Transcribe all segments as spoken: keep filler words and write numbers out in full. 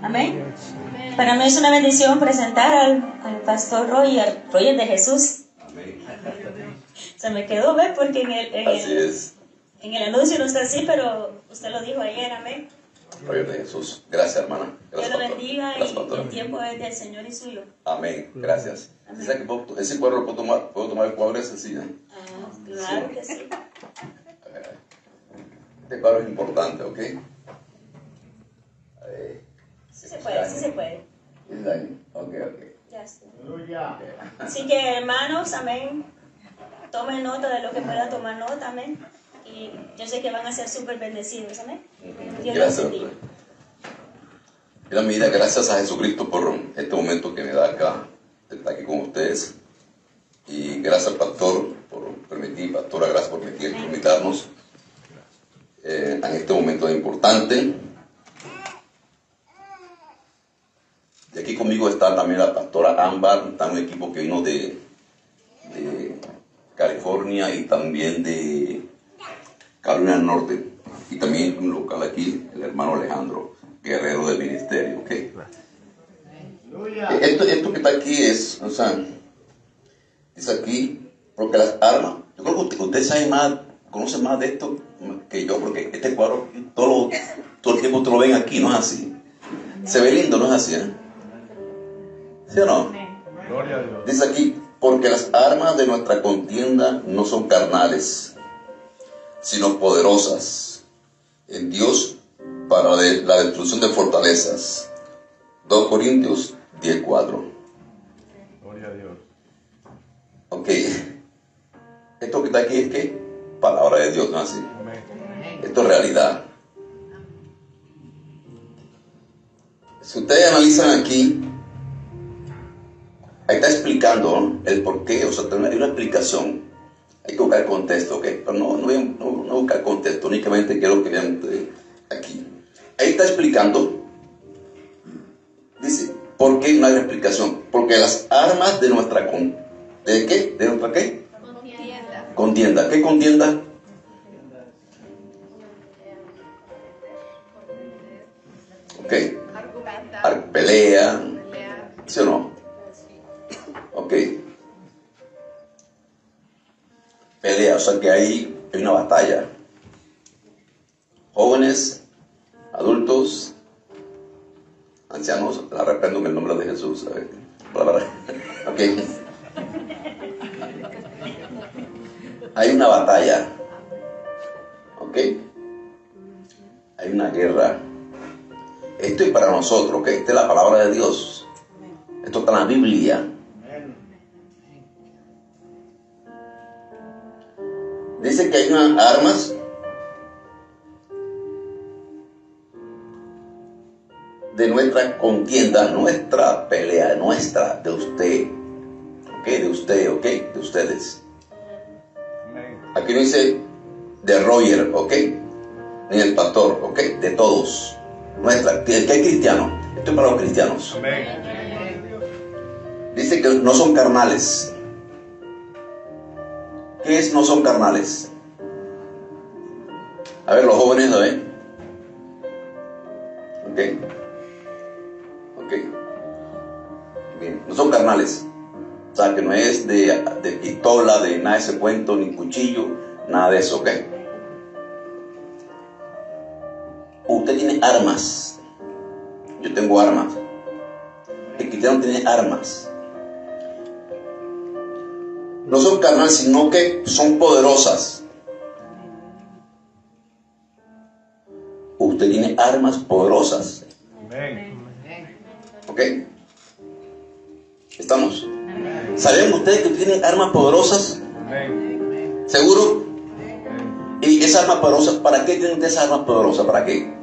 Amén. Para mí es una bendición presentar al, al pastor Roger, Roger de Jesús. Amén. Se me quedó, ¿ves? Porque en el, en, Así el, es. en el anuncio no está así, pero usted lo dijo ayer. Amén. Roger de Jesús. Gracias, hermana. Gracias, Dios lo pastor. bendiga. Gracias, Y pastor. el tiempo es del Señor y suyo. Amén. Gracias. Amén. Dice que puedo- ese cuadro lo puedo tomar, puedo tomar el cuadro ese, sí, ¿eh? Ah, claro que sí. Este cuadro es importante, ¿ok? A ver. Sí se puede, sí se puede. ¿Es daño? Ok, ok. Ya está. Aleluya. Así que, hermanos, amén. Tomen nota de lo que puedan tomar nota, amén. Y yo sé que van a ser súper bendecidos, amén. Dios los Gracias. bendiga. Mira, mira, gracias a Jesucristo por este momento que me da acá, de estar aquí con ustedes. Y gracias, pastor, por permitir, pastora, gracias por permitir, por invitarnos eh, en este momento importante. Y aquí conmigo está también la pastora Ámbar, está un equipo que vino de, de California y también de Carolina del Norte. Y también un local aquí, el hermano Alejandro, guerrero del ministerio. ¿Okay? Aleluya. Esto, esto que está aquí es, o sea, dice aquí, porque las armas, yo creo que usted, usted sabe más, conoce más de esto que yo, porque este cuadro todo, todo el tiempo te lo ven aquí, no es así. Se ve lindo, no es así, ¿eh? ¿Sí o no? Gloria a Dios. Dice aquí, porque las armas de nuestra contienda no son carnales, sino poderosas en Dios para de- la destrucción de fortalezas. dos Corintios diez cuatro. Gloria a Dios. Ok. Esto que está aquí es que palabra de Dios, ¿no es así? Amén. Esto es realidad. Si ustedes analizan aquí, ahí está explicando, ¿no?, el por qué, o sea, hay una explicación. Hay que buscar el contexto, ¿ok? Pero no, no, voy a- no, no buscar contexto, únicamente quiero que vean ustedes aquí. Ahí está explicando, dice, ¿por qué no hay explicación? Porque las armas de nuestra con, ¿de qué? ¿De nuestra qué? Contienda. Contienda. ¿Qué contienda? Ok. Argumentar. Ar- Pelea, Pelear. ¿sí o no? Ok. Pelea, o sea que hay, hay una batalla. Jóvenes, adultos, ancianos, la reprendo en el nombre de Jesús. A ver, palabra. Ok. Hay una batalla. Ok. Hay una guerra. Esto es para nosotros, ¿ok? Esta es la palabra de Dios. Esto está en la Biblia. Amén. Dice que hay unas armas de nuestra contienda, nuestra pelea, nuestra, de usted. ¿Ok? De usted, ¿ok? De ustedes. Amén. Aquí no dice de Roger, ¿ok? Ni el pastor, ¿ok? De todos. Nuestra, que que hay cristiano. Esto es para los cristianos. Amén. Dice que no son carnales. ¿Qué es no son carnales? A ver, los jóvenes, ¿no ven? Ok. Ok. Bien, no son carnales. O sea, que no es de, de pistola, de nada de ese cuento, ni cuchillo, nada de eso, ¿ok? Usted tiene armas. Yo tengo armas. El cristiano tiene armas. No son carnales, sino que son poderosas. Usted tiene armas poderosas. Amén. ¿Ok? ¿Estamos? ¿Saben ustedes que tienen armas poderosas? Amén. ¿Seguro? ¿Y esas armas poderosas? ¿Para qué tienen esas armas poderosas? ¿Para qué?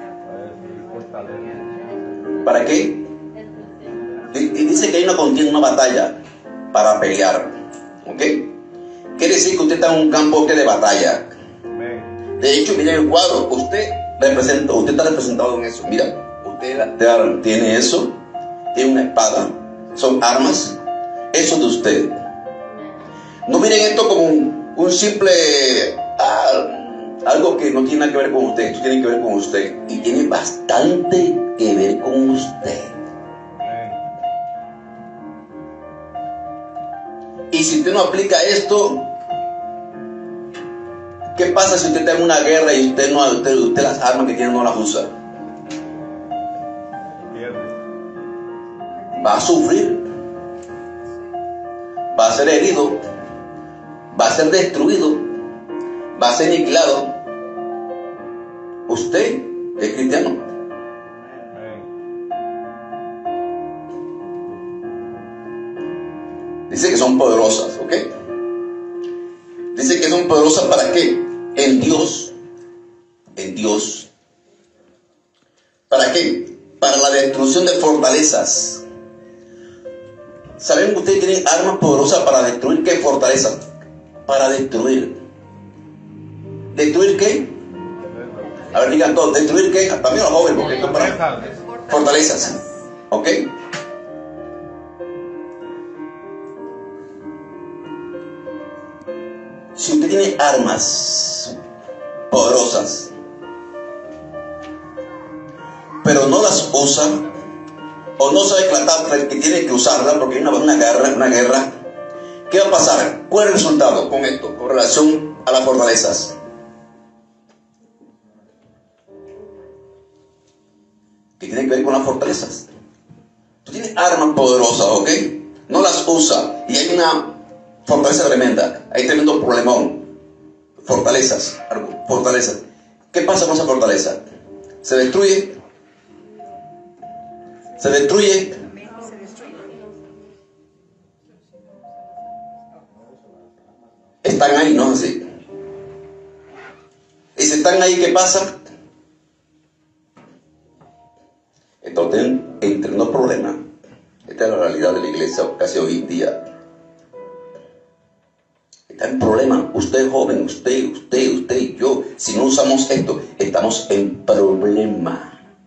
¿Para qué? Y y dice que hay una contienda, una batalla para pelear. ¿Ok? Quiere decir que usted está en un campo que de batalla. Amén. De hecho, miren el cuadro. Usted representa, usted está representado en eso. Mira, usted te- tiene eso, tiene una espada, son armas. Eso es de usted. No miren esto como un, un simple, ah, algo que no tiene nada que ver con usted, esto tiene que ver con usted. Y tiene bastante que ver con usted. Y si usted no aplica esto, ¿qué pasa si usted está en una guerra y usted, no, usted, usted las armas que tiene no las usa? Va a sufrir, va a ser herido, va a ser destruido, va a ser aniquilado. Usted es cristiano. Dice que son poderosas, ¿ok? Dice que son poderosas ¿para qué? En Dios. En Dios. ¿Para qué? Para la destrucción de fortalezas. ¿Saben que ustedes tienen armas poderosas para destruir qué fortaleza? Para destruir. ¿Destruir qué? A ver, digan todos. ¿Destruir qué? También los jóvenes, porque esto es para fortalezas. ¿Ok? Si usted tiene armas poderosas, pero no las usa, o no sabe que, la, que tiene que usarla porque hay una, una guerra, una guerra, ¿qué va a pasar? ¿Cuál es el resultado con esto, con relación a las fortalezas? ¿Qué tiene que ver con las fortalezas? Tú tienes armas poderosas, ¿ok? No las usa y hay una fortaleza tremenda, hay tremendo problemón. Fortalezas, fortalezas. ¿Qué pasa con esa fortaleza? ¿Se destruye? ¿Se destruye? Están ahí, ¿no? Así. Y si están ahí, ¿qué pasa? Entonces, entre unos problemas. Esta es la realidad de la iglesia casi hoy en día. Está en problema. Usted es joven, usted, usted, usted y yo. Si no usamos esto, estamos en problema.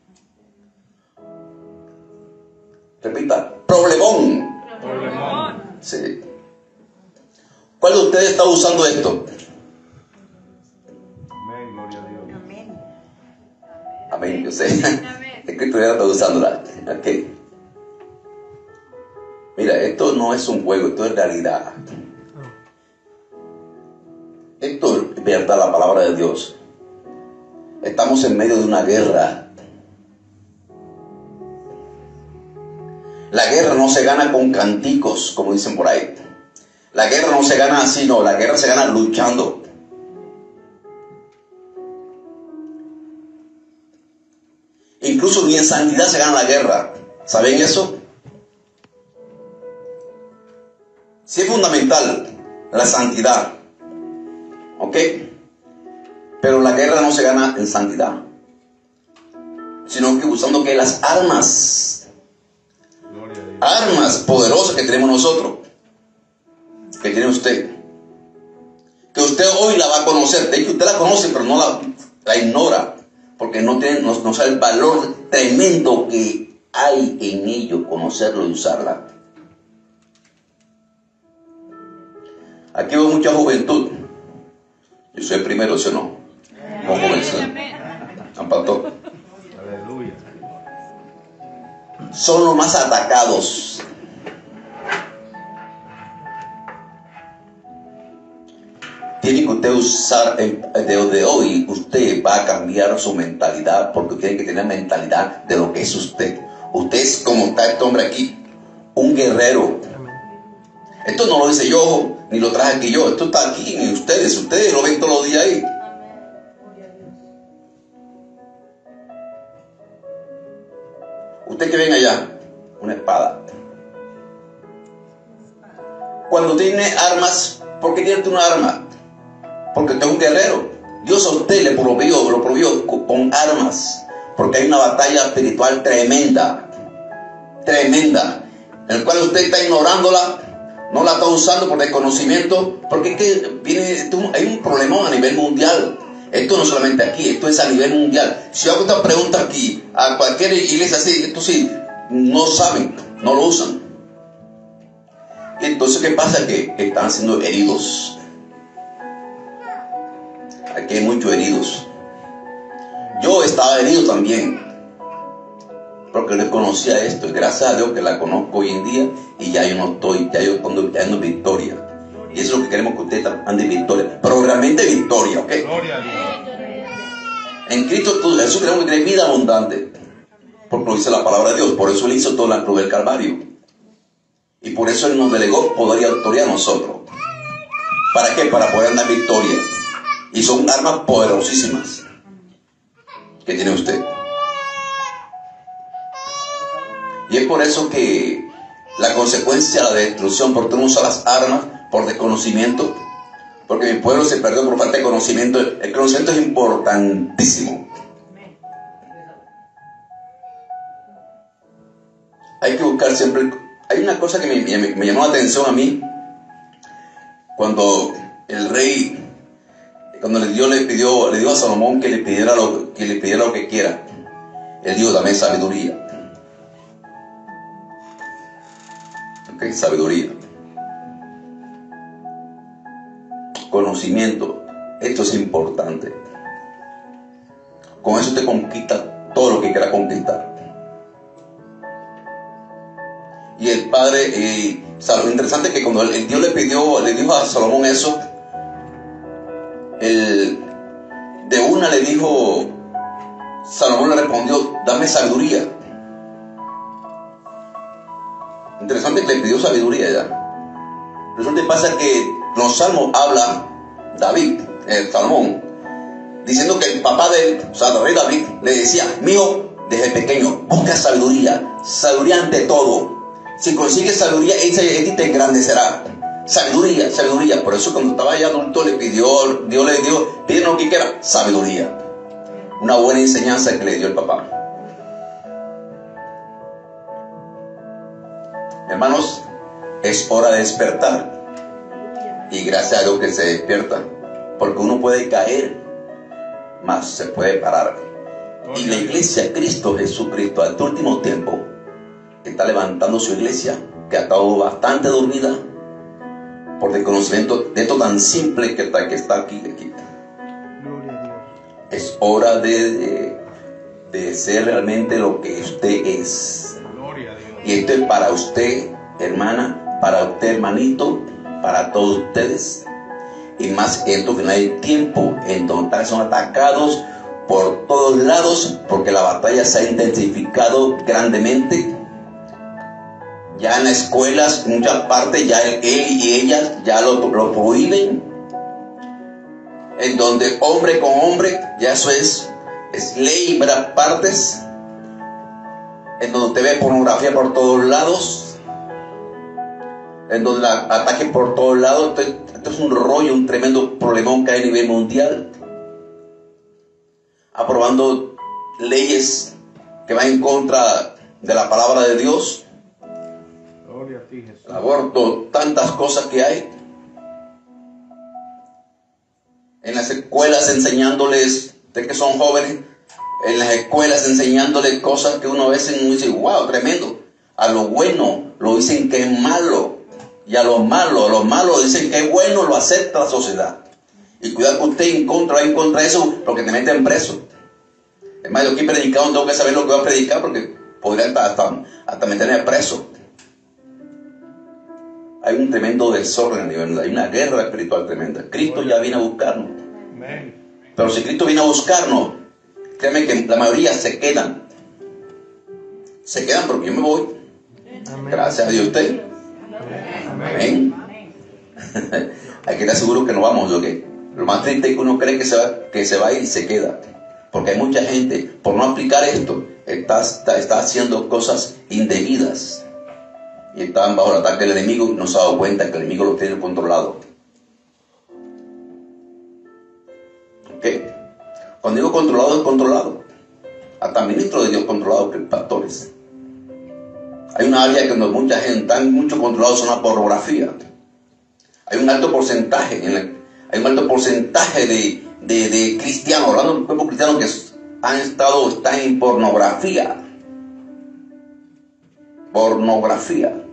Repita, problemón. Problemón. Sí. ¿Cuál de ustedes está usando esto? Amén, gloria a Dios. Amén. Amén, yo sé. Es que estuviera está usándola. Ok. Mira, esto no es un juego, esto es realidad. Esto es verdad, la palabra de Dios. Estamos en medio de una guerra. La guerra no se gana con canticos, como dicen por ahí. La guerra no se gana así, no. La guerra se gana luchando. Incluso ni en santidad se gana la guerra. ¿Saben eso? Sí es fundamental la santidad. ¿Ok? Pero la guerra no se gana en santidad, sino que usando que las armas, armas poderosas que tenemos nosotros, que tiene usted, que usted hoy la va a conocer. De hecho, usted la conoce, pero no la, la ignora, porque no, tiene, no, no sabe el valor tremendo que hay en ello, conocerlo y usarla. Aquí veo mucha juventud. Yo soy el primero, ¿sí o no? Como joven, ¿han pasado? Aleluya. Son los más atacados. Tiene que usted usar, de hoy usted va a cambiar su mentalidad, porque tiene que tener mentalidad de lo que es usted. Usted es como está este hombre aquí, un guerrero. Esto no lo hice yo, ni lo traje aquí yo, esto está aquí en ustedes, ustedes lo ven todos los días ahí. Usted que ven allá, una espada. Cuando tiene armas, ¿por qué tiene una arma? Porque usted es un guerrero. Dios a usted le provió, lo provió con armas, porque hay una batalla espiritual tremenda, tremenda, en la cual usted está ignorándola, no la está usando por desconocimiento, porque es que viene, hay un problema a nivel mundial. Esto no solamente aquí, esto es a nivel mundial. Si yo hago esta pregunta aquí, a cualquier iglesia así, esto sí, no saben, no lo usan. Y entonces, ¿qué pasa? Que están siendo heridos. Aquí hay muchos heridos. Yo estaba herido también, porque no conocía esto, y gracias a Dios que la conozco hoy en día, y ya yo no estoy, ya yo ando, ya ando en victoria. Y eso es lo que queremos que usted ande en victoria, pero realmente victoria, ¿ok? Gloria a Dios. En Cristo Jesús tenemos que tener vida abundante, porque lo dice la palabra de Dios. Por eso Él hizo toda la cruz del Calvario, y por eso Él nos delegó poder y autoridad a nosotros. ¿Para qué? Para poder andar en victoria. Y son armas poderosísimas que tiene usted. Y es por eso que la consecuencia de la destrucción, por no usar las armas, por desconocimiento, porque mi pueblo se perdió por falta de conocimiento. El conocimiento es importantísimo. Hay que buscar siempre. Hay una cosa que me, me, me llamó la atención a mí, cuando el rey, cuando Dios le pidió, le dio a Salomón que le pidiera lo que le pidiera lo que quiera. Él dijo, dame sabiduría. Ok, sabiduría. Conocimiento. Esto es importante. Con eso usted conquista todo lo que quiera conquistar. Y el padre, eh, lo interesante es que cuando el, el Dios le pidió, le dijo a Salomón eso, el, de una le dijo, Salomón le respondió, dame sabiduría. Interesante que le pidió sabiduría ya. Resulta que pasa que los salmos habla David, eh, Salomón, diciendo que el papá de él, o sea, el rey David, le decía, mío, desde pequeño, busca sabiduría, sabiduría ante todo. Si consigues sabiduría, ella te engrandecerá. Sabiduría, sabiduría. Por eso cuando estaba ya adulto le pidió, Dios le dio, pide lo que quiera, sabiduría. Una buena enseñanza que le dio el papá. Hermanos, es hora de despertar. Y gracias a Dios que se despierta. Porque uno puede caer, mas se puede parar. Y la iglesia, Cristo Jesucristo, al último tiempo, está levantando su iglesia, que ha estado bastante dormida por desconocimiento de esto tan simple que está, que está aquí, aquí. Es hora de, de, de ser realmente lo que usted es. Y esto es para usted, hermana, para usted, hermanito, para todos ustedes. Y más en estos finales de tiempo, en donde son atacados por todos lados, porque la batalla se ha intensificado grandemente. Ya en las escuelas, en muchas partes, ya él, él y ellas ya lo, lo prohíben. En donde hombre con hombre, ya eso es, es ley en varias partes. En donde usted ve pornografía por todos lados. En donde la ataque por todos lados. Esto, esto es un rollo, un tremendo problemón que hay a nivel mundial. Aprobando leyes que van en contra de la palabra de Dios. El aborto, tantas cosas que hay. En las escuelas enseñándoles, de que son jóvenes, en las escuelas enseñándoles cosas que uno a veces no dice, wow, tremendo. A lo bueno lo dicen que es malo, y a lo malo, a lo malo dicen que es bueno, lo acepta la sociedad. Y cuidado que usted en contra, en contra de eso, porque te meten preso. Es más, yo aquí predicando tengo que saber lo que voy a predicar, porque podría hasta, hasta, hasta meterme preso. Hay un tremendo desorden a nivel, hay una guerra espiritual tremenda. Cristo ya viene a buscarnos. Pero si Cristo viene a buscarnos, créeme que la mayoría se quedan. Se quedan porque yo me voy. Gracias a Dios usted. Amén. Hay que estar seguro que no vamos. Lo, que, lo más triste es que uno cree que se, va, que se va a ir y se queda. Porque hay mucha gente, por no aplicar esto, está, está, está haciendo cosas indebidas. Y estaban bajo el ataque del enemigo y no se ha dado cuenta que el enemigo lo tiene controlado. ¿Ok? Cuando digo controlado, es controlado. Hasta ministros de Dios controlados, que pastores. Hay una área donde mucha gente está mucho controlado, son la pornografía. Hay un alto porcentaje, en la, hay un alto porcentaje de, de, de cristianos, hablando del pueblo cristiano, que han estado, están en pornografía. Pornografía.